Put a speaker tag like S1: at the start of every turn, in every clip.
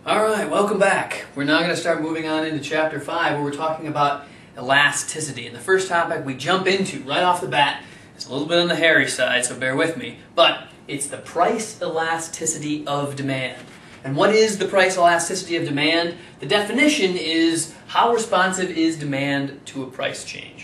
S1: Alright, welcome back. We're now going to start moving on into Chapter 5 where we're talking about elasticity. And the first topic we jump into right off the bat is a little bit on the hairy side, so bear with me, but it's the price elasticity of demand. And what is the price elasticity of demand? The definition is how responsive is demand to a price change.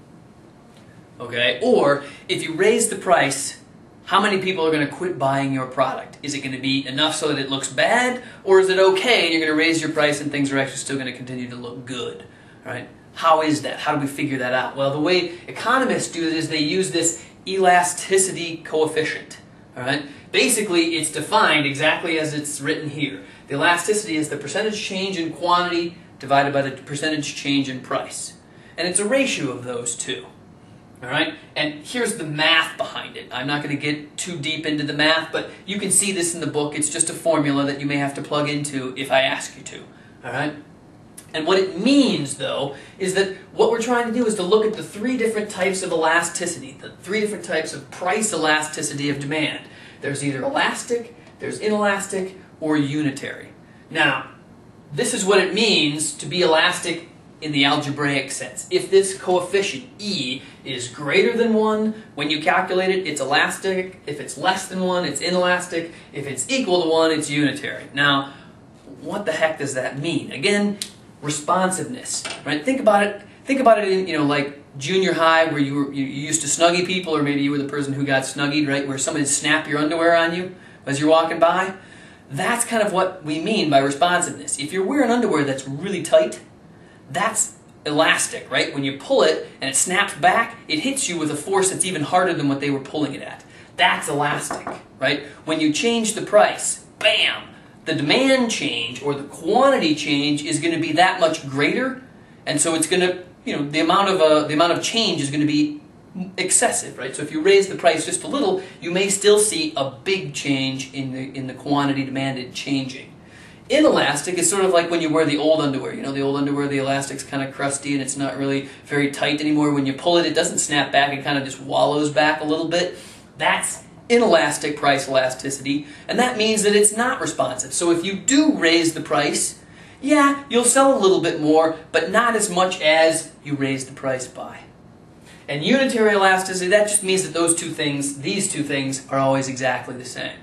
S1: Okay? Or if you raise the price, how many people are going to quit buying your product? Is it going to be enough so that it looks bad? Or is it okay and you're going to raise your price and things are actually still going to continue to look good? Right? How is that? How do we figure that out? Well, the way economists do it is they use this elasticity coefficient. All right? Basically, it's defined exactly as it's written here. The elasticity is the percentage change in quantity divided by the percentage change in price. And it's a ratio of those two. All right? And here's the math behind it. I'm not going to get too deep into the math, but you can see this in the book. It's just a formula that you may have to plug into if I ask you to. All right? And what it means, though, is that what we're trying to do is to look at the three different types of elasticity, the three different types of price elasticity of demand. There's either elastic, there's inelastic, or unitary. Now, this is what it means to be elastic in the algebraic sense. If this coefficient, E, is greater than 1, when you calculate it, it's elastic. If it's less than 1, it's inelastic. If it's equal to 1, it's unitary. Now, what the heck does that mean? Again, responsiveness. Right? Think about it in, like junior high where you used to snuggie people, or maybe you were the person who got snuggied, right? Where somebody would snap your underwear on you as you're walking by. That's kind of what we mean by responsiveness. If you're wearing underwear that's really tight, that's elastic, right? When you pull it and it snaps back, it hits you with a force that's even harder than what they were pulling it at. That's elastic, right? When you change the price, bam! The demand change or the quantity change is going to be that much greater, and so it's going to, the amount of change is going to be excessive, right? So if you raise the price just a little, you may still see a big change in the quantity demanded changing. Inelastic is sort of like when you wear the old underwear. You know, the old underwear, the elastic's kind of crusty and it's not really very tight anymore. When you pull it, it doesn't snap back. It kind of just wallows back a little bit. That's inelastic price elasticity, and that means that it's not responsive. So if you do raise the price, yeah, you'll sell a little bit more, but not as much as you raise the price by. And unitary elasticity, that just means that these two things, are always exactly the same.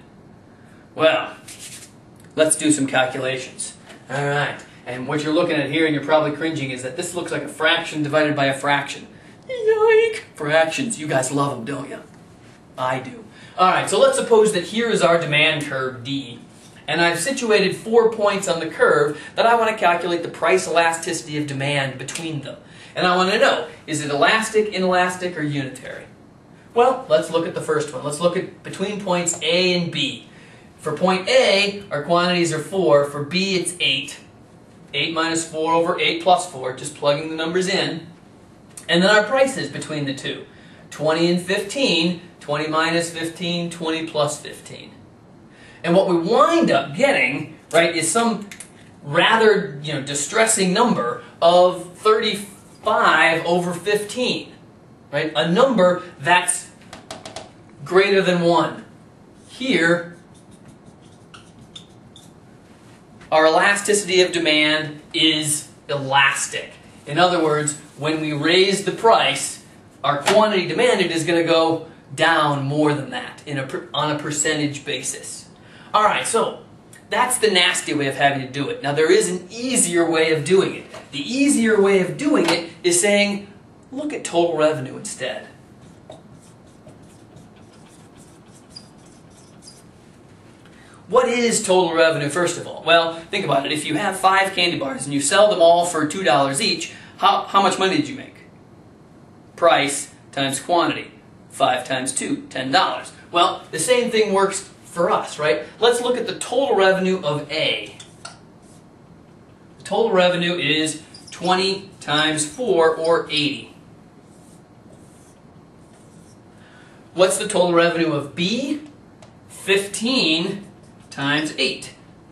S1: Well, let's do some calculations. All right, and what you're looking at here, and you're probably cringing, is that this looks like a fraction divided by a fraction. Yike! Fractions, you guys love them, don't you? I do. All right, so let's suppose that here is our demand curve, D, and I've situated 4 points on the curve that I want to calculate the price elasticity of demand between them. And I want to know, is it elastic, inelastic, or unitary? Well, let's look at the first one. Let's look at between points A and B. For point A, our quantities are 4. For B, it's 8. 8 minus 4 over 8 plus 4, just plugging the numbers in. And then our prices between the two. 20 and 15, 20 minus 15, 20 plus 15. And what we wind up getting, right, is some rather, distressing number of 35 over 15. Right? A number that's greater than 1. Here, our elasticity of demand is elastic. In other words, when we raise the price, our quantity demanded is going to go down more than that on a percentage basis. All right, so that's the nasty way of having to do it. Now, there is an easier way of doing it. The easier way of doing it is saying, look at total revenue instead. What is total revenue, first of all? Well, think about it. If you have 5 candy bars and you sell them all for $2 each, how much money did you make? Price times quantity. 5 times 2, $10. Well, the same thing works for us, right? Let's look at the total revenue of A. The total revenue is 20 times 4, or 80. What's the total revenue of B? 15 times 8.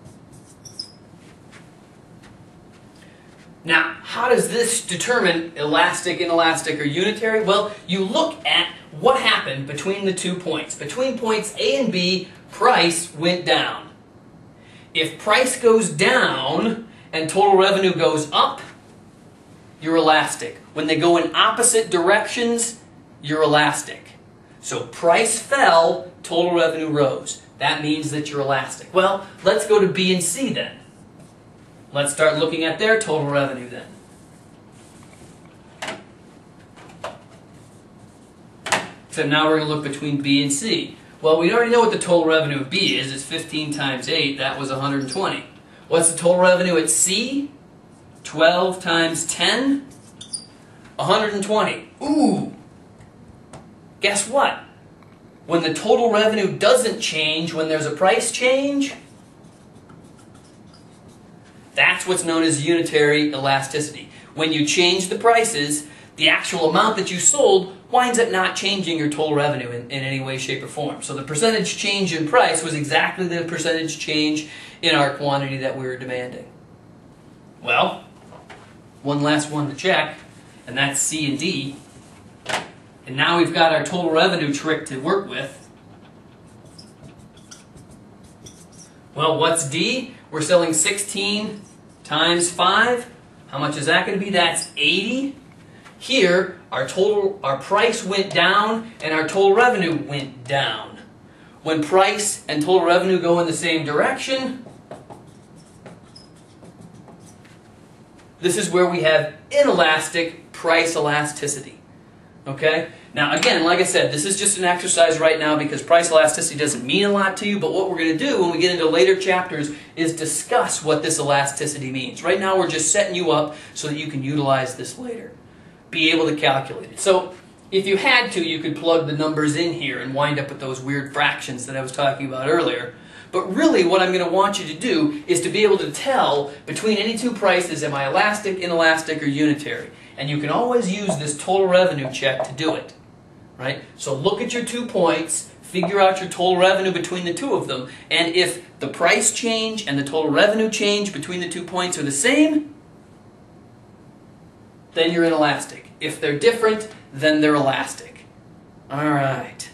S1: Now, how does this determine elastic, inelastic, or unitary? Well, you look at what happened between the 2 points. Between points A and B, price went down. If price goes down and total revenue goes up, you're elastic. When they go in opposite directions, you're elastic. So price fell, total revenue rose. That means that you're elastic. Well, let's go to B and C then. Let's start looking at their total revenue then. So now we're going to look between B and C. Well, we already know what the total revenue of B is. It's 15 times 8. That was 120. What's the total revenue at C? 12 times 10? 120. Ooh! Guess what? When the total revenue doesn't change when there's a price change, that's what's known as unitary elasticity. When you change the prices, the actual amount that you sold winds up not changing your total revenue in any way, shape, or form. So the percentage change in price was exactly the percentage change in our quantity that we were demanding. Well, one last one to check, and that's C and D. And now we've got our total revenue trick to work with. Well, what's D? We're selling 16 times 5. How much is that going to be? That's 80. Here, our price went down and our total revenue went down. When price and total revenue go in the same direction, this is where we have inelastic price elasticity. Okay? Now again, like I said, this is just an exercise right now because price elasticity doesn't mean a lot to you, but what we're going to do when we get into later chapters is discuss what this elasticity means. Right now we're just setting you up so that you can utilize this later. Be able to calculate it. So if you had to, you could plug the numbers in here and wind up with those weird fractions that I was talking about earlier. But really what I'm going to want you to do is to be able to tell between any two prices, am I elastic, inelastic, or unitary? And you can always use this total revenue check to do it. Right? So look at your 2 points, figure out your total revenue between the two of them, and if the price change and the total revenue change between the 2 points are the same, then you're inelastic. If they're different, then they're elastic. All right.